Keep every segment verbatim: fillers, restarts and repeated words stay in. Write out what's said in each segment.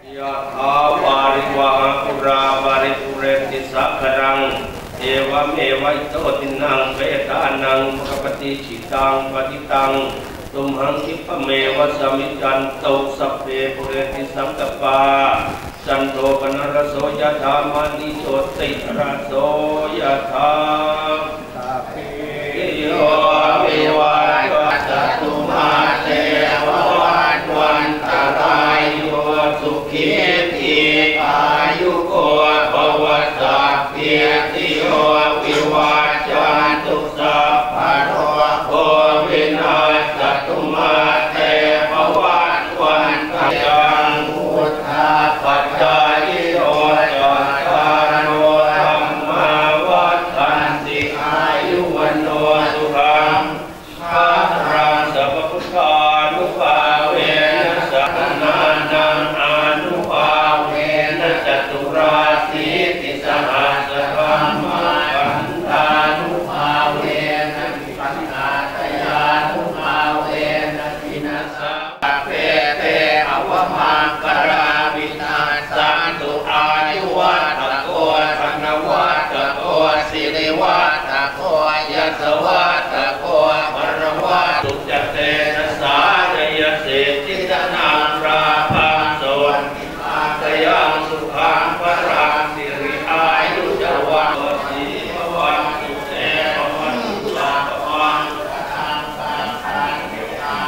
ยะถาวาริวหาปุราปาริปุเรนติสัครังเอวเมวะอิโตตินังเปตานังปะปฏิชิตังปฏิตังตุมหังคิปะเมวะสมิจันโตสัพเพปุเรนติสังกปาจันโทปนรโสยะธามานิโชติระโสยะธาสัพเพโยวิวัตตุมาเตวะวันวันตรายโยสุขีทีอายุโกภวสัพเพติโยวิวัจจันตุสัพพะโรโควินาศตุมาเตภวันวันตรายพุทธาปัจจายโยจัตตารโนธัมมาวัฏฏันติอายุวันโนสุขังภะรังสัพพุทธานุภาเวนะสัทนานังอนุภาเวนะจตุราสีติสหัสสะมาปันธานุภาเวนะวิปัสสตยานุภาเวนะทินัสสะเพเตอวมังกราวินาสันตุอายุวัตโกธนวัตโกสิริวัตโกยัสวัตโกวรวัตตุจเตนะสานยเสจิตนาราภาโสติอาตยังสุขังปราสิริอายุจวัตสีภวันตุเตภวันตุลาภวันทางสังฆานิยา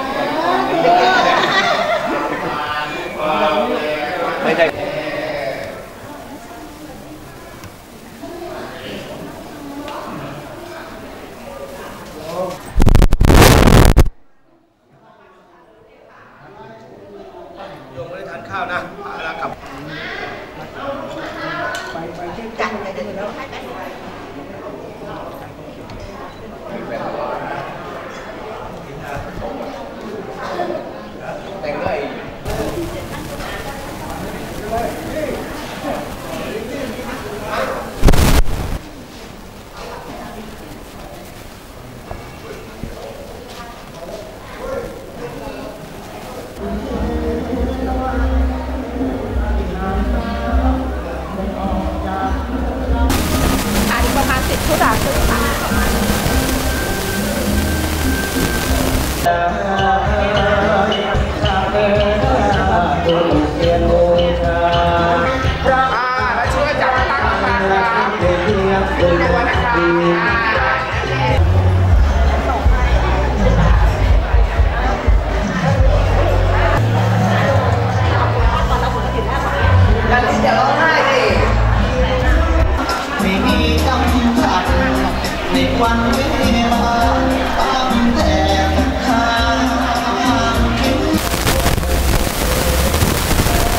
ไม่ใช่โยมไม่ได้ทานข้าวนะแล้วกลับจัดไปเดี๋ยวเราให้ไปแต่งเลยประมาณสิบชุดอ่ะคือค่ะแล้วช่วยจับตั้งมาค่ะตัวนะคะเดี๋ยวร้องไห้ดิไม่มีกำจัดในวันเวลาตั้งแต่ทาง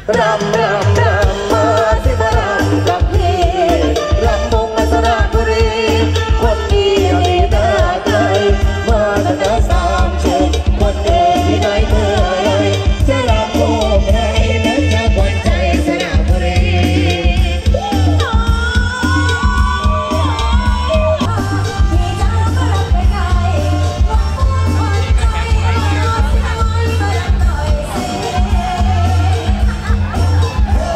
รำรำรำมาสิมารำกับพี่รำวงมาสระบุรีคนดีมีหน้าไกลมาตั้งแต่สามชุดคนเดินที่ไหนเมื่อไรจะรำวงใครนั้นจะควันใจสระบุรีร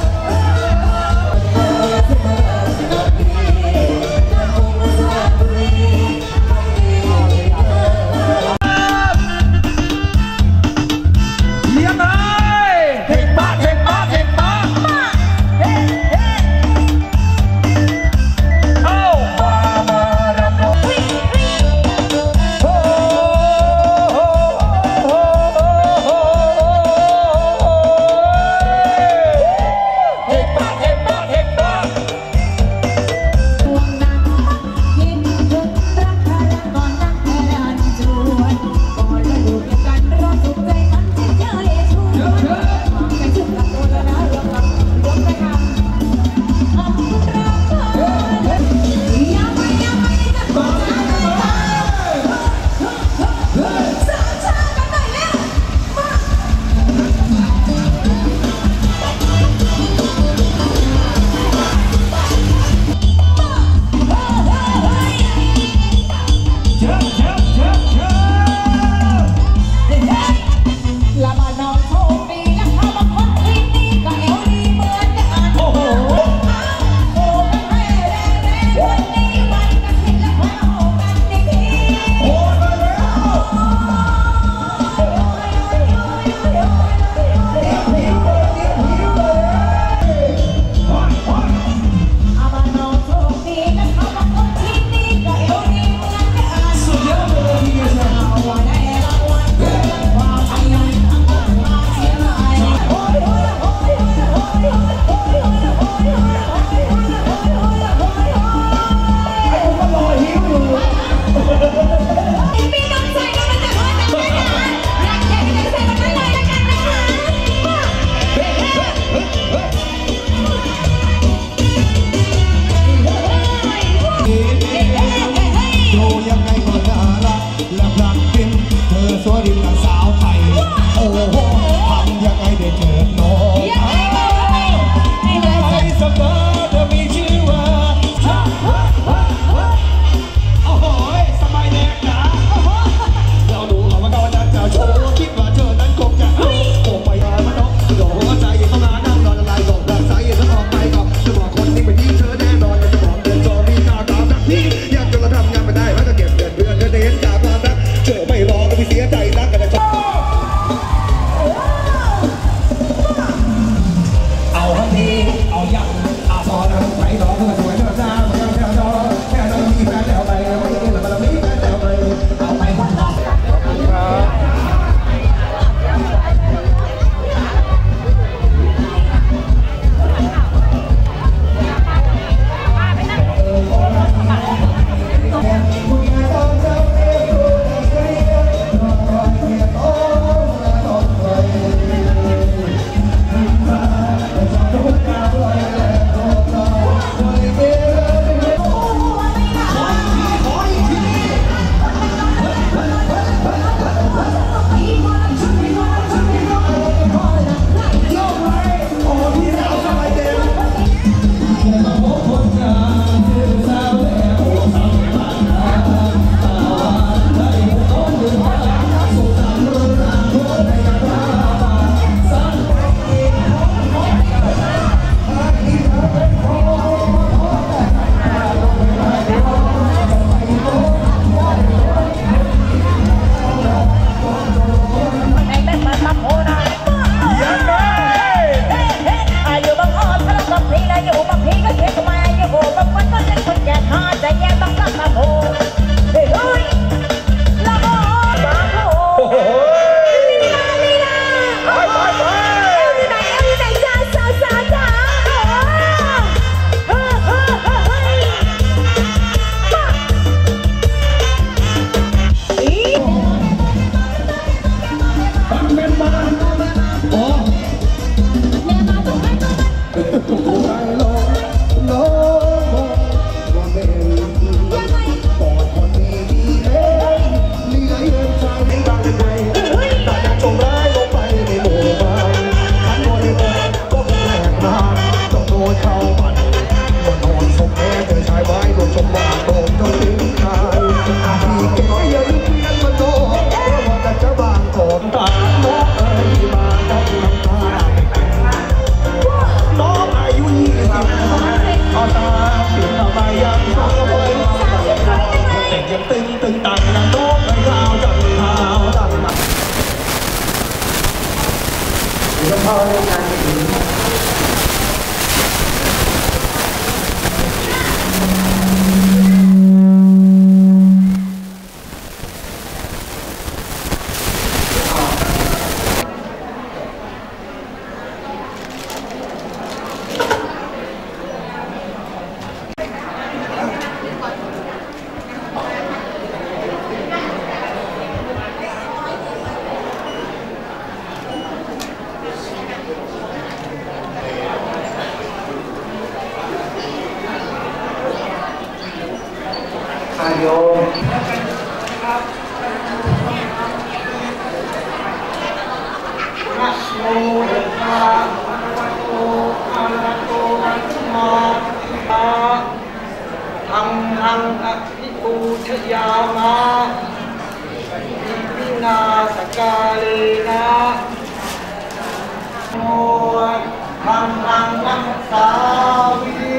หลวงพ่อเรื่องการถึงโยมนะโมตัสสะภะคะวะโตอะระหะโตสัมมาสัมพุทธัสสะธัมมังอภิปูชยามะอิมินาสกาเลนะโมธัมมังนัมสามิ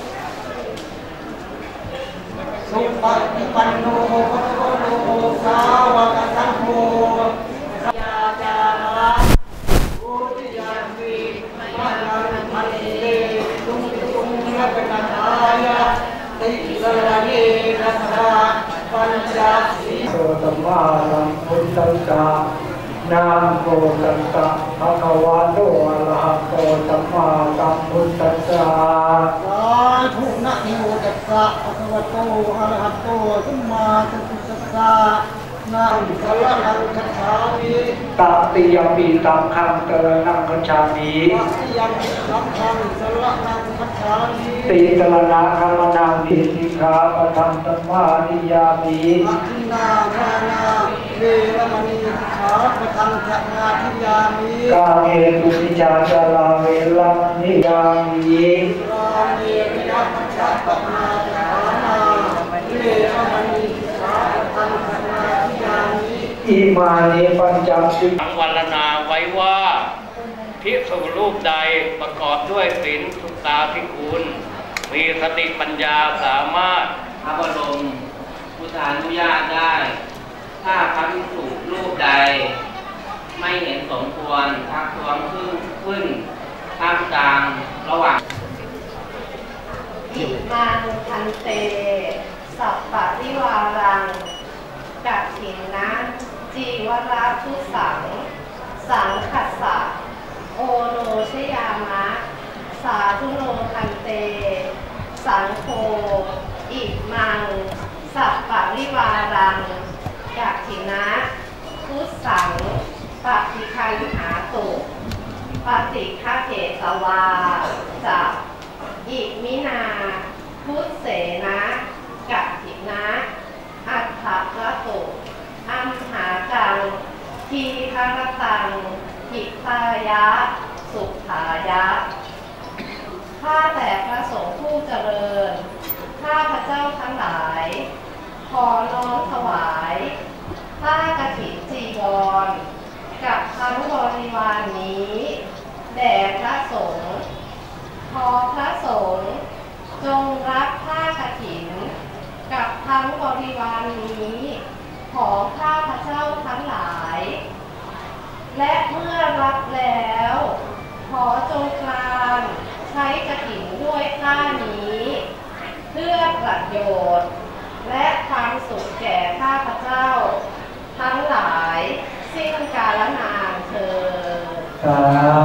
สุปฏิปันโนภะคะวะโตสาวกสังโฆยาจามะโอติยามปิมะนังพันเตตุงตุงระปนันทายะติสรเนนะสะปัญจสีโสตมะสัมพุทธัสสะนะโมตัสสะภะคะวะโตอะระหะโตสัมมาสัมพุทธัสสะสาธุนะโมตัสสะภะคะวะโตอะระหะโตสัมมาสัมพุทธัสสะนะสรณังคัจฉามิตติยมปีตัมขังสรณังคัจฉามิตติยมปีตัมขังสรณังคัจฉามิติสรณะคัมมนังปิสิกขาปะทังสัมมาทิยามิอะทินาทานาเวรมณีสิกขาปะทังสัมมาทิยามิกาเมสุมิจฉาจาราเวรมณียามิกาเมริยมัจจปมาจานาเวรมณีสิกขาปะทังสัมมาทิยามิอิมานิปัญจสิกขาวรรณาไว้ว่าภิกษุรูปใดประกอบด้วยศีลสุตตาภิกขุนมีสติปัญญาสามารถพระบรมพุทธานุญาตได้ถ้าพระภิกษุรูปใดไม่เห็นสมควรทักท้วงขึ้นขึ้นท่ามกลางระหว่างอิมังพันเตสัพปะริวารังกัตถินนะจีวราทุสังสังคัสสะโอโนชยามะสาธุโนพันเตสังโฆอิมังสัพปะริวารังกัตถินะทุสังปฏิคันหาตุปฏิฆะเกสวาจะอิมินาพุทเสนะกัตถินะอัฏฐะตุอัมหากังทีฆรตังหิทายะสุขายะข้าแต่พระสงฆ์ผู้เจริญข้าพระเจ้าทั้งหลายขอน้อมถวายผ้ากฐินจีวรกับทั้งบริวารนี้แด่พระสงฆ์ขอพระสงฆ์จงรับผ้ากฐินกับทั้งบริวารนี้ของข้าพระเจ้าทั้งหลายและเมื่อรับแล้วขอจงกรานใช้กฐินด้วยผ้านี้เพื่อประโยชน์และความสุขแก่ข้าพเจ้าทั้งหลายสิ้นกาลนานเถิดสา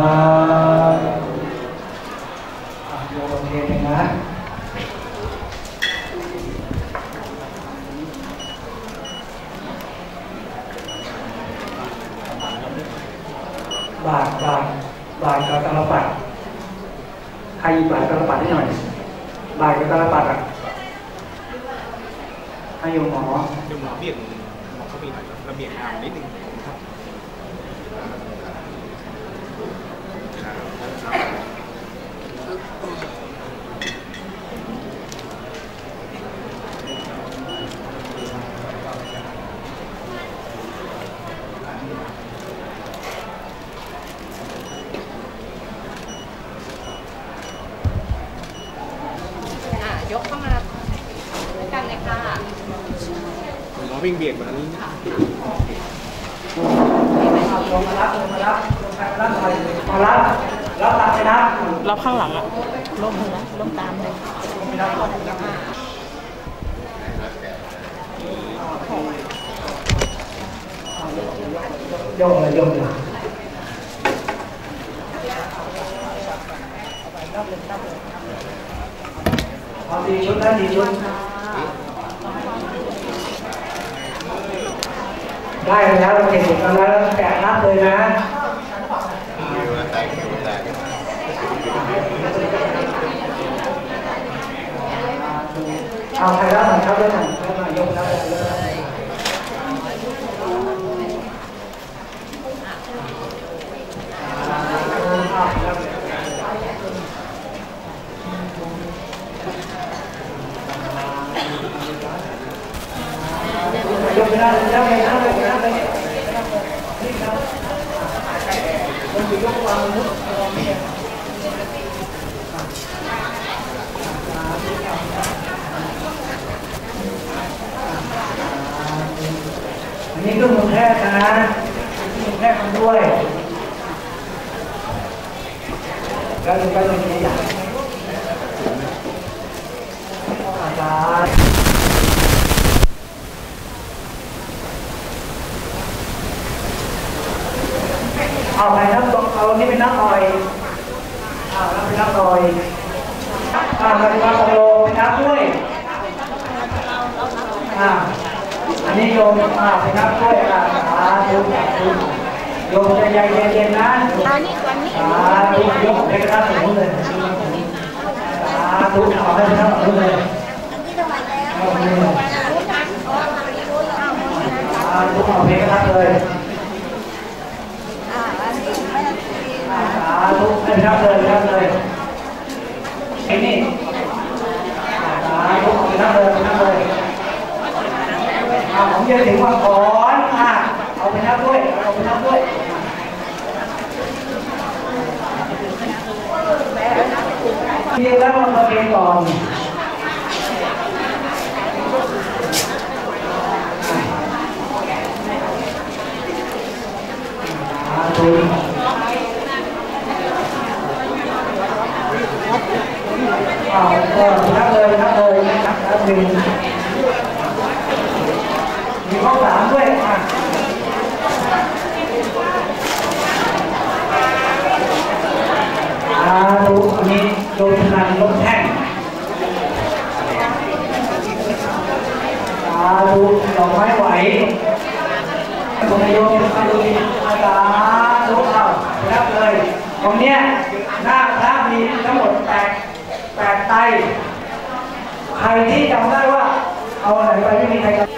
ธุโยมโอเคเลยนะบาทบาทบาทกับตาลปัดใครบาทตาลปัดให้หน่อยบาทกับตาลปัดอ่ะให้โยมหมอโยมหมอเบียดหมอเขามีระเบียบงานนิดนึงครับยกเข้ามาด้วยกันเลยค่ะหมอวิ่งเบียดแบบนี้ลงมารับลงมารับลงมารับอะไรรับรับตามไปนะรับข้างหลังอะล้มนะล้มตามเลยโยงเลยโยงเลยเอาดีชุดนะดีชุดได้แล้วเก่งกันแล้วแกะนับเลยนะเอาใครรับหน่อยครับด้วยหน่อยแล้วมายกนับเลยยกไม่ได้แล้วไม่ได้ไม่ได้เลยนี่ครับมันอยู่ยกวางมุดอันนี้ก็มือแพทย์นะมือแพทย์ทำด้วยแล้วดูกันเลยทีอย่างอาจารย์เอาไปนับเอานี่เป็นนับหน่อยอ่านับเป็นนับหน่อยอ่ามาดูว่าโยมเป็นนับด้วยอ่าอันนี้โยมอ่าเป็นนับด้วยอ่าอ่าดูดูโยมใจเย็นๆนะอ่านี่ตัวนี้อ่าดูโยมเป็นนับสมมติเลยอ่าดูเอาให้เป็นนับสมมติเลยอ่าดูเอาเพลงนับเลยทุกท่านรับเลยรับเลยไอ้นี่ทุกท่านรับเลยรับเลยผมจะถึงว่าขอนเอาไปนับด้วยเอาไปนับด้วยเรียนแล้วมาเรียนก่อนดูเอาก็นับเลยนับเลยนับนับหนึ่งมีข้อสามด้วยอ่ะอ่าดูอันนี้ดูพลังลมแท่งอ่าดูดอกไม้ไหวคนโยมมาดูอาจารย์ดูเอานับเลยตรงเนี้ยหน้าพระมีทั้งหมดแปดแปดไตใครที่จำได้ว่าเอาอะไรไปไม่มีใครจำ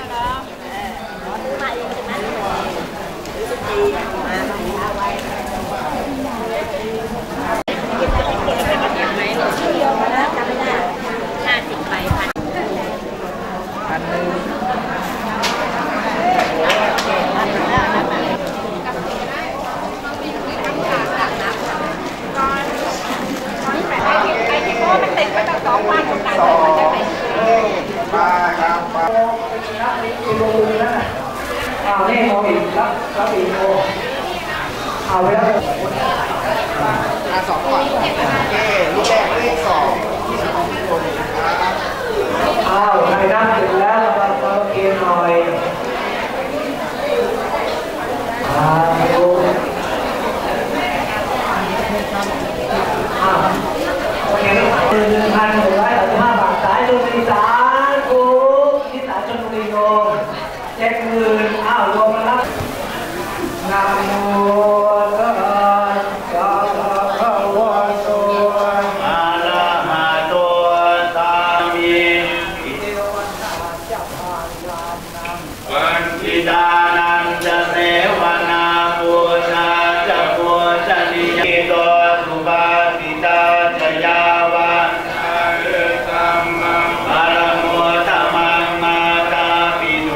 เอาเนี่ยมองอีกรับรับอีกโอเอาไปแล้วอาสองก่อนโอเคลูกแรกเลขสองที่สองคนเอาใครนั่งเสร็จแล้วเราเราเกณฑ์หน่อยอ่าดูอ่าโอเคหนึ่งพันหนึ่งร้อยสามสิบห้าบาทสายดูดีสารกูที่สายชลบุรีโยมเจ็ดหมื่นอ้าวรวมกันแล้วนะโมตัสสะภะคะวะโตอะระหะโตสัมมาสัมพุทธัสสะวันทิดานันจะเสวนาปุชาจะปุชนิยโตสุภาสิตาจะยาวานาเรสัมมาปารโมตมังมาตาปิดุ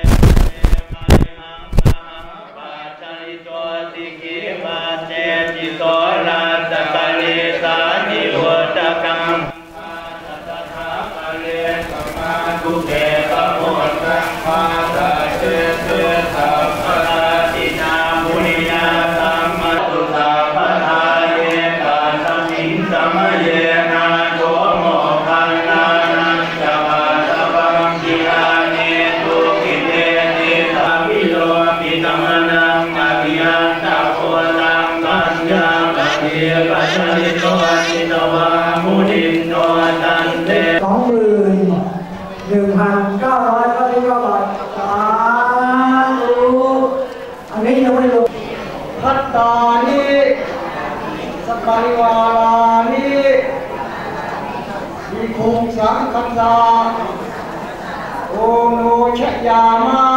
จิตโตราตตะเลสานิโรธกังตถาปะเลสมาทุเกปะโมทังมาตาเจเตสัพพะทินามุนินาสัมมาตุสัพพะทาญาปะเทปัจจิโตจิตวามุนินโนตันเตสองหมื่นหนึ่งพันเก้าร้อยเก้าสิบเก้าบาทสาธุอันนี้ยังไม่ลงพัตตานิสัปปะริวารานิวิคุงสังคัสสะโอโนชยามะ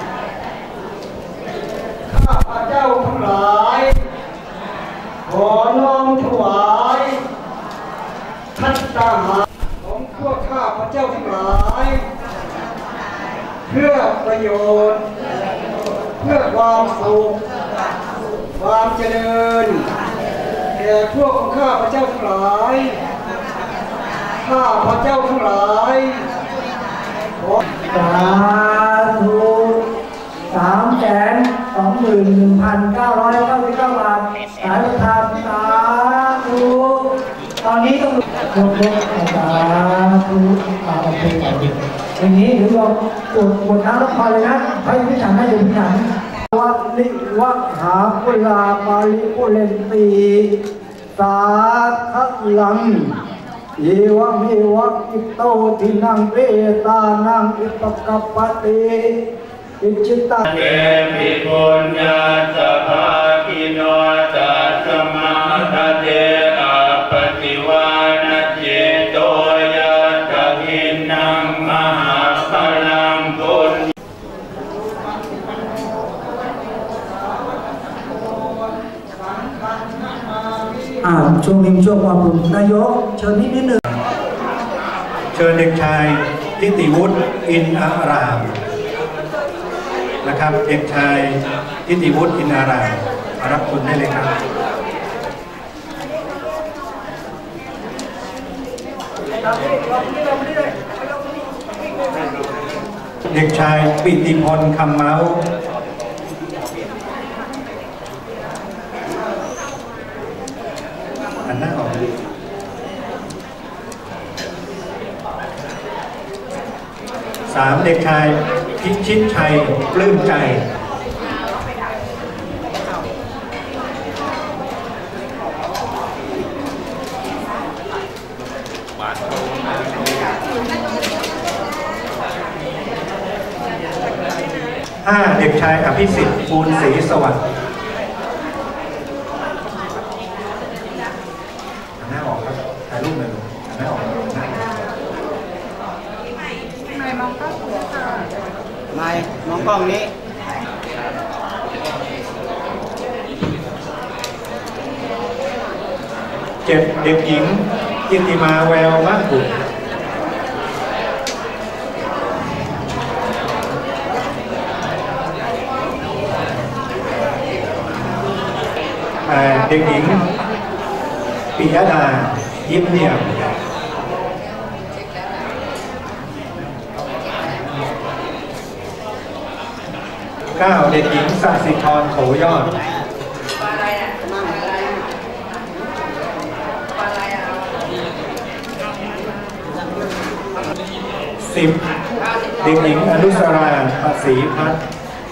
ข้าพเจ้าทั้งหลายขอน้อมถวายทัตตาหารของพวกข้าพเจ้าทั้งหลายเพื่อประโยชน์เพื่อความสุขความเจริญแก่พวกของข้าพเจ้าทั้งหลายข้าพเจ้าทั้งหลายขอสาธุสามแสนสองหมื่นหนึ่งพันเก้าร้อยเก้าสิบเก้าบาทสาธุทานสาธุตอนนี้ต้องยกยกสาธุอาโอเคอย่างนี้หรือว่าปวดปวดน้ำแล้วพอเลยนะให้พิจารณาดูพิจารณาวัลิวัหาปุลาปาลิปุเรนตีสาคัลังเยวะเมวะอิโตทินังเปตานังอิปกัปปติอิจิตาเตปิปุญญาสภาคิโนตัสมาทเตอาปฏิวานะเจโตยะตะหินังมหาพลังบุญอ่าช่วงนี้ช่วงความบุญนายกเชิญนิดนิดหนึ่งเชิญเด็กชายทิติวุฒิอินอารามนะครับเด็กชายทิติวุฒิอินอารามมารับทุนได้เลยครับเด็กชายปิติพลคำเมาอันหน้าออกสามเด็กชายพิชิตชัยปลื้มใจห้าเด็กชายอภิสิทธิ์ภูลศรีสวัสดิ์หน้าออกครับถ่ายรูปเลยหน้าออกไม่มองกล้องไม่มองกล้องนี้เจ็ดเด็กหญิงกิตติมาแววมากบุตรเด็กหญิงปิยดายิ้มเนียมเก้าเด็กหญิงสัสิธรโถยอดสิบเด็กหญิงอนุสราภาษีพัฒน์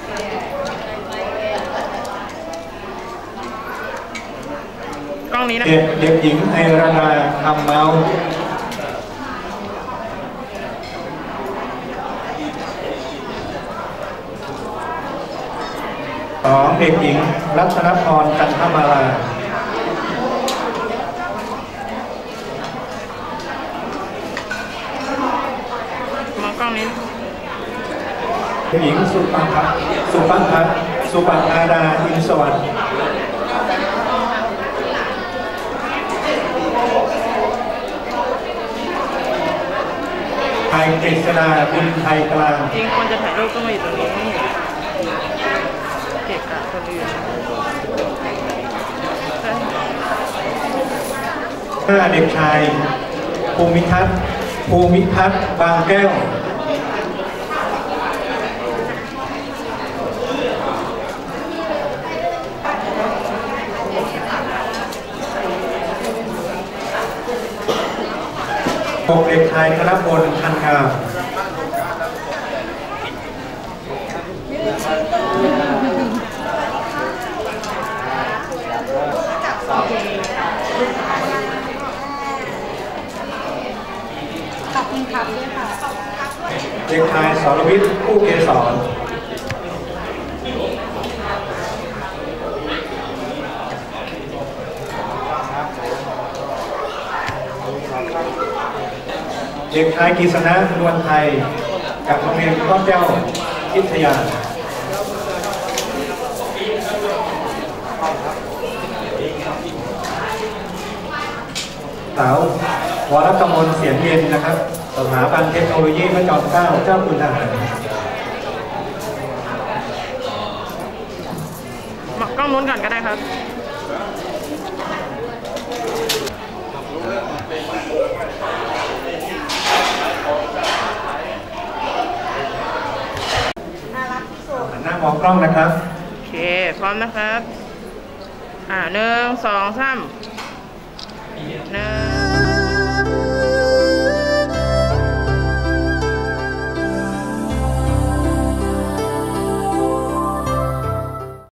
เด็กเด็กหญิงไอราดาคำเมาสองเด็กหญิงรัตนพรจันทมาลาเด็กหญิงสุปังพัฒสุปังพัฒสุปังอาดาอินสวัสดิ์ไทยเจษฎาบุญไทยกลางจริงคนจะถ่ายรูปก็มาอยู่ตรงนี้เก็บกับคนอื่นห้าเด็กชายภูมิทัศน์ภูมิทัศน์บางแก้วหกเด็กชายธนพลคันคามขอบคุณครับด้วยค่ะเด็กชายสรวิทย์ผู้เกศรเด็กชายกฤษณะนวลไทยจากโรงเรียนก้อนแก้ววิทยาสาววรกมลเสียงเย็นนะครับสถาบันเทคโนโลยีพระจอมเกล้าเจ้าคุณทหารหมักกล้องนู้นก่อนก็ได้ครับหันหน้ามองกล้องนะครับโอเคพร้อมนะครับอ่าหนึ่งสองสามหนึ่ง